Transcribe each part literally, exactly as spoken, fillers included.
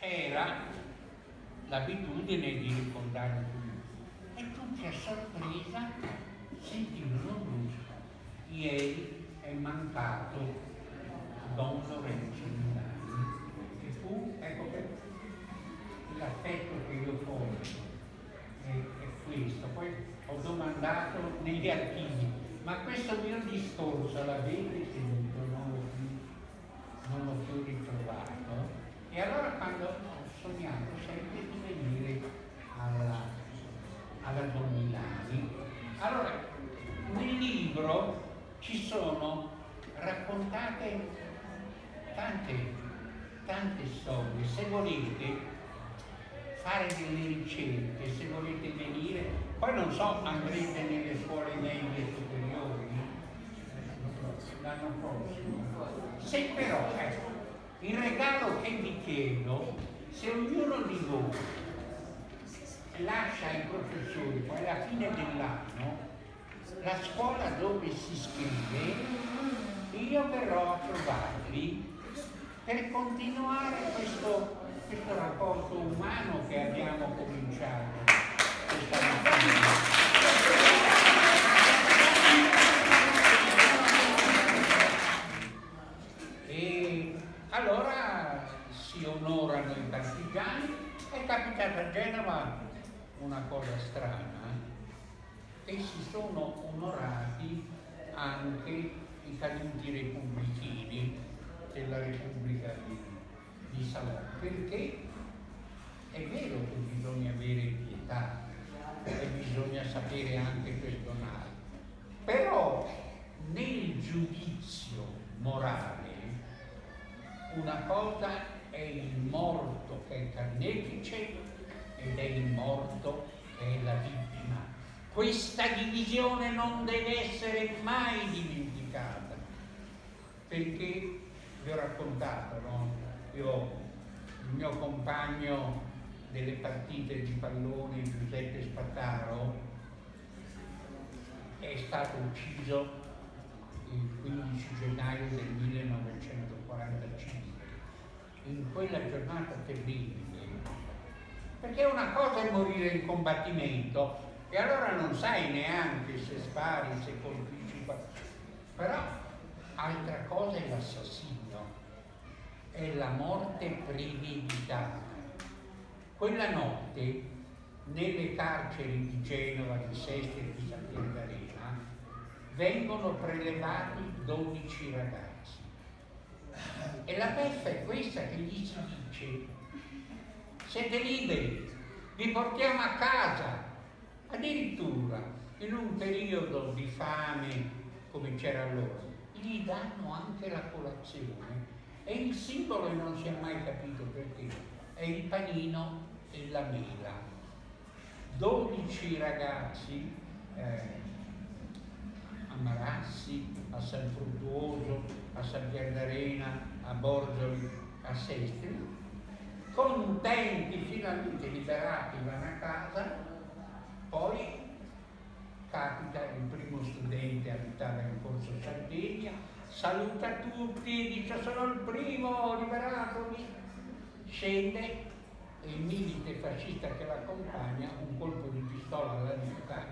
c'era l'abitudine di ricordare tutti. E tutti a sorpresa sentivano lui. Ieri è mancato Don Lorenzo Milani, che fu, ecco che l'affetto che io porto è, è questo. Poi ho domandato negli archivi, ma questo mio discorso l'avete tenuto? Non l'ho più, non l'ho più ritrovato. E allora quando ho sognato sempre di venire alla, alla Don Milani, allora nel libro ci sono raccontate tante, tante storie. Se volete fare delle ricerche, se volete venire, poi non so, andrete nelle scuole medie superiori l'anno prossimo. Se però, ecco, il regalo che vi chiedo, se ognuno di voi lascia ai professori poi alla fine dell'anno la scuola dove si iscrive, io verrò a trovarvi per continuare questo, questo rapporto umano che abbiamo cominciato questa mattina. E allora si onorano i partigiani. È capitata a Genova una cosa strana, e si sono onorati anche i caduti repubblichini della Repubblica di, di Salò, perché è vero che bisogna avere pietà e bisogna sapere anche perdonare, però nel giudizio morale una cosa è il morto che è carnefice ed è il morto che è la vittima. Questa divisione non deve essere mai dimenticata, perché vi ho raccontato, no? Io, il mio compagno delle partite di pallone, Giuseppe Spataro, è stato ucciso il quindici gennaio del millenovecentoquarantacinque, in quella giornata terribile, perché una cosa è morire in combattimento, e allora non sai neanche se spari, se colpisci, però altra cosa è l'assassinio, è la morte premeditata. Quella notte, nelle carceri di Genova, di Sesta e di San Pierdarena, vengono prelevati dodici ragazzi. E la beffa è questa che gli si dice: siete liberi, vi portiamo a casa. Addirittura in un periodo di fame come c'era allora gli danno anche la colazione, e il simbolo non si è mai capito perché è il panino e la mela. dodici ragazzi eh, a Marassi, a San Fruttuoso, a San Pierdarena, a Borgioli, a Sestri, contenti, finalmente liberati, vanno a casa. Poi capita il primo studente, abitava in Corso Sardegna, saluta tutti, dice: sono il primo liberato, scende e il milite fascista che l'accompagna, un colpo di pistola alla nuca.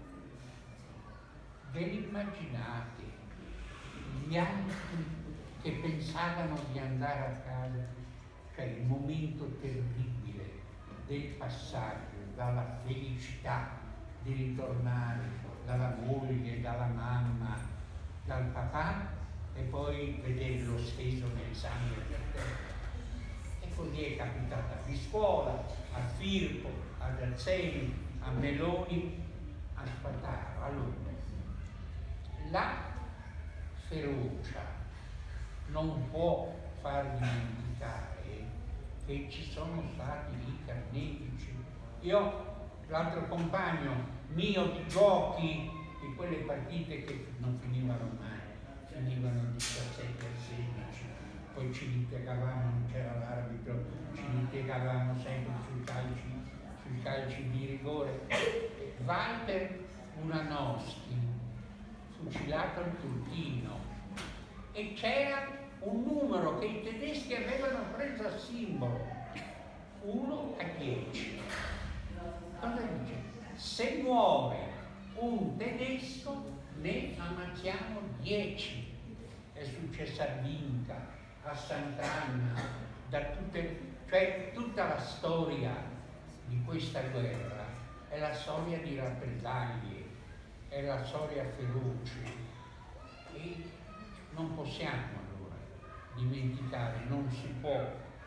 Ve li immaginate? Gli altri che pensavano di andare a casa, cioè il momento terribile del passaggio dalla felicità di ritornare dalla moglie, dalla mamma, dal papà, e poi vederlo steso nel sangue per terra. E così è capitata a Biscuola, a Firpo, ad Azzeni, a Meloni, a Spataro. Allora, la ferocia non può far dimenticare che ci sono stati i carnefici. Io, l'altro compagno mio di giochi, di quelle partite che non finivano mai, finivano diciassette a sedici, poi ci litigavamo, non c'era l'arbitro, ci litigavamo sempre sui calci, sui calci di rigore. Walter Uranowski, fucilato al Turchino, e c'era un numero che i tedeschi avevano preso a simbolo, uno a dieci. Cosa dice? Se muore un tedesco ne ammazziamo dieci. È successo a Vinca, a Sant'Anna, da tutte, cioè tutta la storia di questa guerra è la storia di rappresaglie, è la storia feroce, e non possiamo allora dimenticare, non si può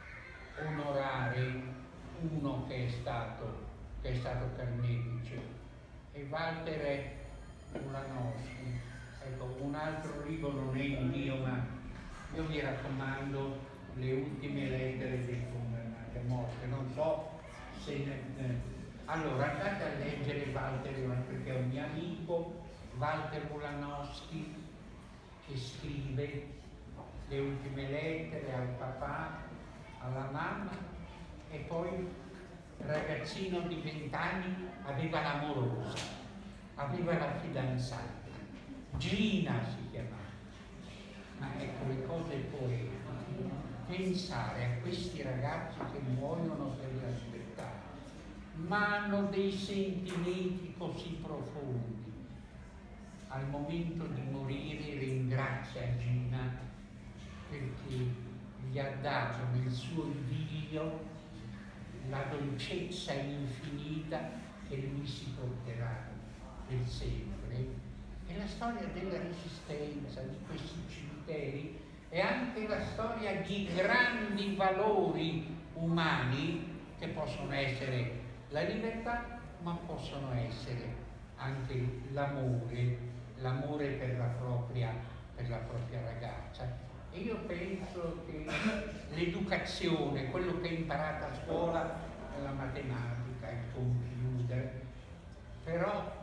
onorare uno che è stato, che è stato carnefice. E Walter Ulanowski, ecco, un altro libro non è il mio, ma io vi raccomando Le ultime lettere del condannato a morte. Non so se ne, allora andate a leggere Walter, perché è un mio amico, Walter Ulanowski, che scrive le ultime lettere al papà, alla mamma, e poi ragazzino di vent'anni aveva l'amorosa, aveva la fidanzata, Gina si chiamava. Ma ecco le cose poetiche, pensare a questi ragazzi che muoiono per la libertà, ma hanno dei sentimenti così profondi. Al momento di morire ringrazia Gina perché gli ha dato nel suo idillio la dolcezza infinita che lui si porterà per sempre. E la storia della resistenza di questi cimiteri è anche la storia di grandi valori umani che possono essere la libertà, ma possono essere anche l'amore, l'amore per la propria, per la propria ragazza. E io penso che l'educazione, quello che hai imparato a scuola è la matematica, il computer, però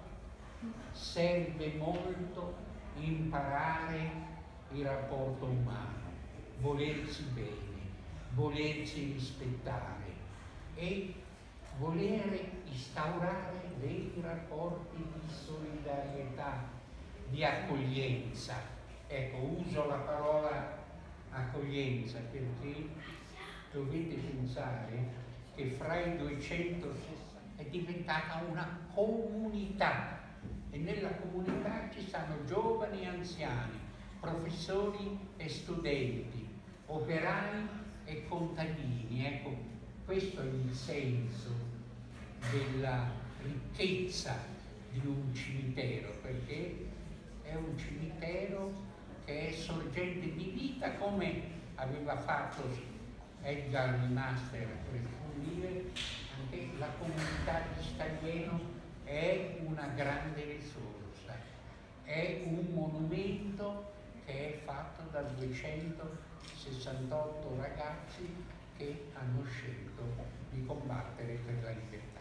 serve molto imparare il rapporto umano, volersi bene, volersi rispettare e volere instaurare dei rapporti di solidarietà, di accoglienza. Ecco, uso la parola accoglienza perché dovete pensare che fra i duecentosessanta è diventata una comunità, e nella comunità ci stanno giovani e anziani, professori e studenti, operai e contadini. Ecco, questo è il senso della ricchezza di un cimitero, perché è un cimitero che è sorgente di vita, come aveva fatto Edgar Master per dire, anche la comunità di Staglieno è una grande risorsa, è un monumento che è fatto da duecentosessantotto ragazzi che hanno scelto di combattere per la libertà.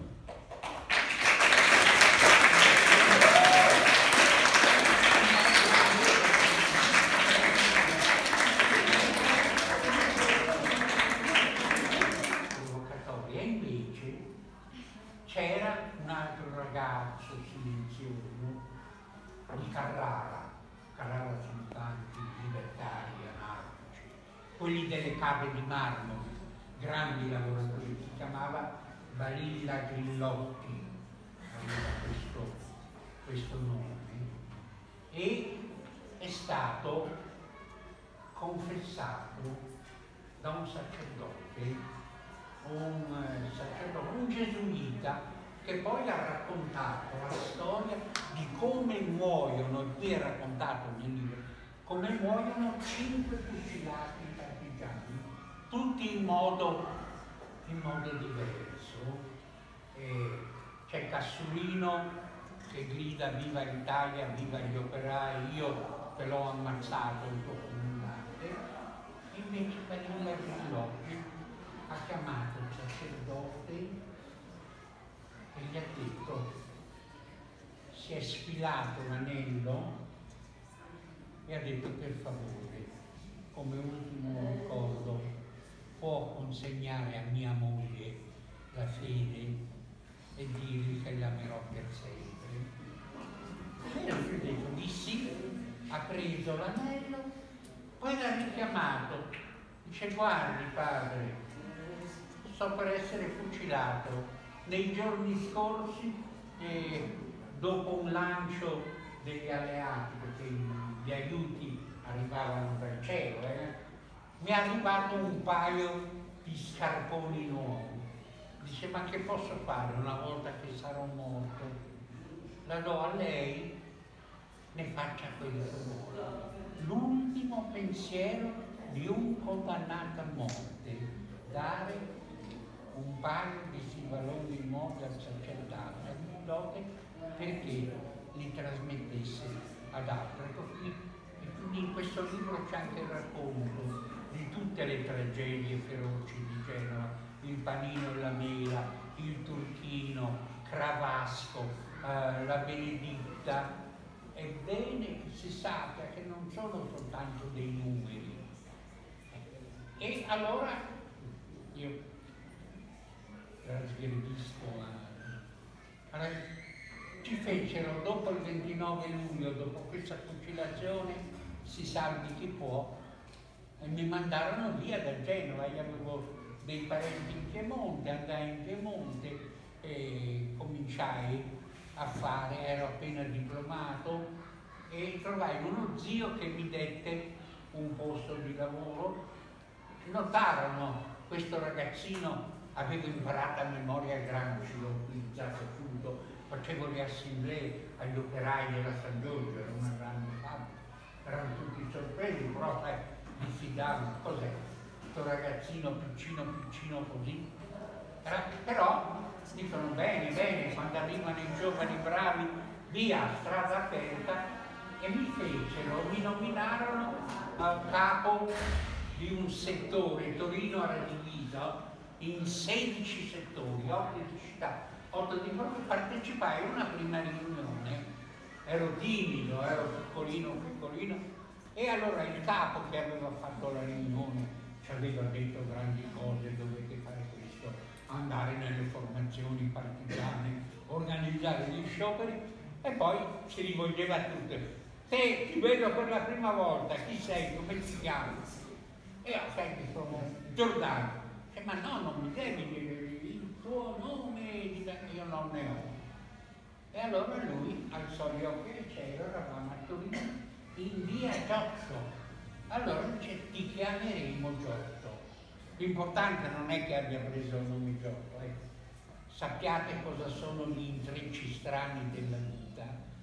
Provocatoria. E invece c'era un altro ragazzo silenzioso di Carrara, Carrara sono tanti libertari, anarchici, quelli delle cave di marmo, grandi lavoratori, si chiamava Barilla Grillotti, aveva questo, questo nome, e è stato confessato da un sacerdote, un sacerdote, un gesuita, che poi ha raccontato la storia di come muoiono, e qui è raccontato nel libro, come muoiono cinque fucilati partigiani, tutti in modo, in modo diverso. E c'è Cassulino che grida viva l'Italia, viva gli operai, io te l'ho ammazzato il tuo comandante, e invece Barilla Grillotti ha chiamato il sacerdote e gli ha detto, si è sfilato l'anello e ha detto, per favore, come ultimo ricordo, può consegnare a mia moglie la fede e dirgli che l'amerò per sempre. E lui ha detto di sì, ha preso l'anello, poi l'ha richiamato, dice, guardi padre, sto per essere fucilato. Nei giorni scorsi, eh, dopo un lancio degli alleati, perché gli aiuti arrivavano dal cielo, eh, mi è arrivato un paio di scarponi nuovi. Dice, ma che posso fare una volta che sarò morto? La do a lei, ne faccia quello che vuole. L'ultimo pensiero di un condannato a morte, dare un paio di sivaloni nuovi al sacerdote, al dote, perché li trasmettesse ad altri. E quindi in questo libro c'è anche il racconto di tutte le tragedie feroci di Genova, il panino e la mela, il turchino, Cravasco, eh, la Beneditta. È bene che si sappia che non sono soltanto dei numeri. E allora io trasgredisco, allora, ci fecero dopo il ventinove luglio, dopo questa fucilazione, si salvi chi può, e mi mandarono via da Genova. Io avevo dei parenti in Piemonte, andai in Piemonte e cominciai a fare, ero appena diplomato, e trovai uno zio che mi dette un posto di lavoro. Notarono questo ragazzino, avevo imparato a memoria il Gramsci, l'ho utilizzato subito, facevo le assemblee agli operai della San Giorgio, era una grande fabbrica, erano tutti sorpresi, però sai, diffidavano, cos'è? Questo ragazzino piccino piccino così. Però dicono bene, bene, quando arrivano i giovani bravi, via, strada aperta, e mi fecero, mi nominarono al capo di un settore. Torino era diviso in sedici settori, otto di città, otto di proprio. Partecipai a una prima riunione, ero timido, ero piccolino, piccolino, e allora il capo che aveva fatto la riunione ci aveva detto grandi cose, dovete fare questo, andare nelle formazioni partigiane, organizzare gli scioperi, e poi si rivolgeva a tutte. Te, ti vedo per la prima volta, chi sei, come ti chiami? E io, senti, sono Giordano. E, ma no, non mi devi dire il tuo nome, io non ne ho. E allora lui alzò gli occhi al cielo, eravamo a Torino, in via Giotto. Allora dice, ti chiameremo Giotto. L'importante non è che abbia preso il nome Giotto, eh. Sappiate cosa sono gli intrecci strani della vita.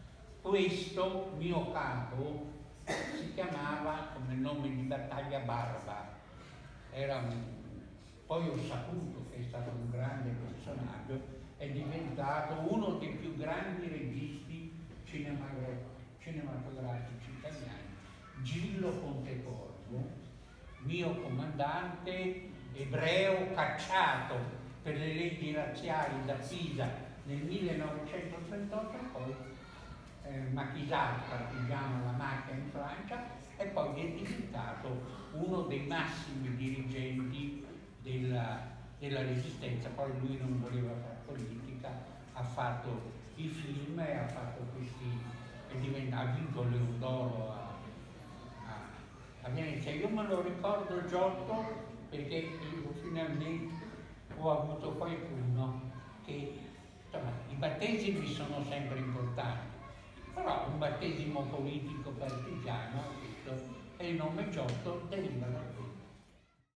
Questo mio capo si chiamava, come nome di battaglia, Barba. Era un... Poi ho saputo che è stato un grande personaggio, è diventato uno dei più grandi registi cinematografici italiani. Gillo Pontecorvo, mio comandante, ebreo cacciato per le leggi razziali da Pisa nel millenovecentotrentotto, poi eh, macchisato, partigiano alla macchia in Francia, e poi è diventato uno dei massimi dirigenti della, della Resistenza. Poi lui non voleva fare politica, ha fatto i film e ha fatto questi, è diventato, ha vinto il Leone d'Oro a, a, a Venezia. Io me lo ricordo Giotto perché io finalmente ho avuto qualcuno che, insomma, i battesimi sono sempre importanti, però un battesimo politico partigiano, questo, e il nome Giotto deriva da questo.